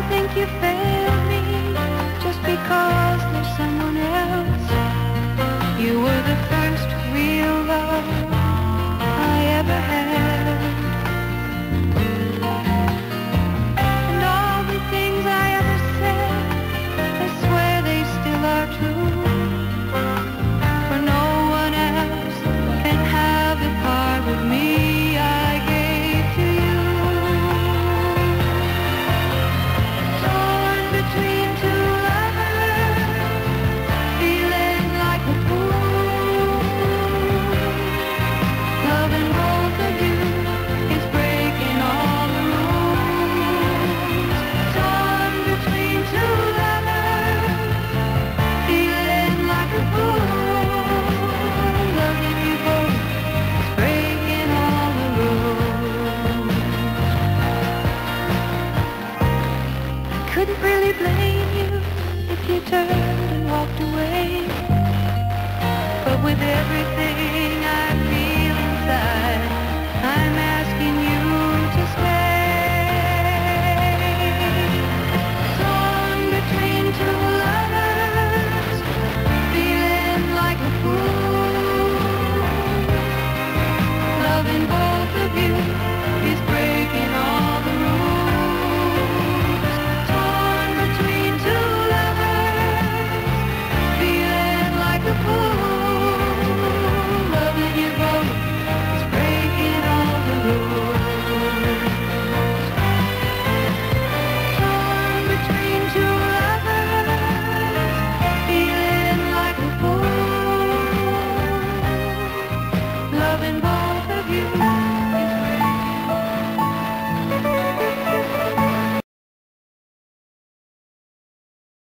think you failed me just because there's someone else. You were the first real love I ever had. And all the things I ever said, I swear they still are true. For no one else can have the part of me I gave to you. Torn between two lovers, feeling like a fool. Loving both of you is breaking all the rules. Torn between two lovers, feeling like a fool. Loving you both is breaking all the rules. I couldn't really blame you if you turned and walked away. But with everything I've